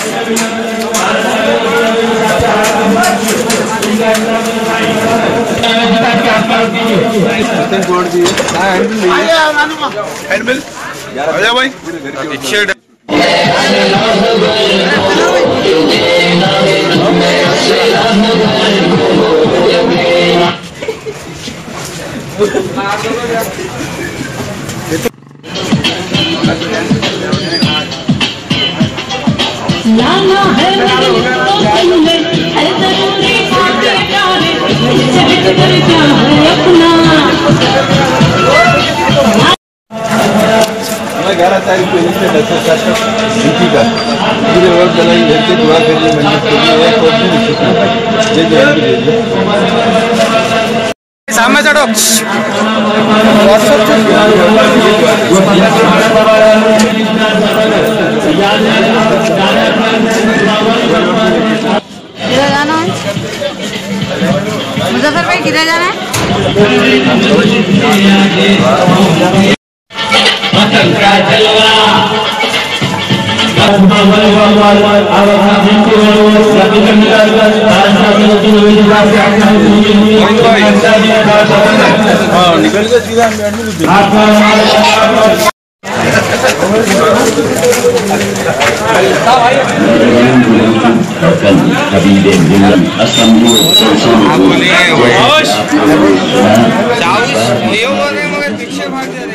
हैंडमिल आजा भाई। लाना है अपना 11 तारीख को इससे ड्यूटी का मुझे वर्क बनाई घर के दुआ करिए मंदिर के लिए एक और भी सामने चढ़ो। किधर जाना है? मुजफ्फर भाई किधर जाना है? निकल के सीधा पीछे भाग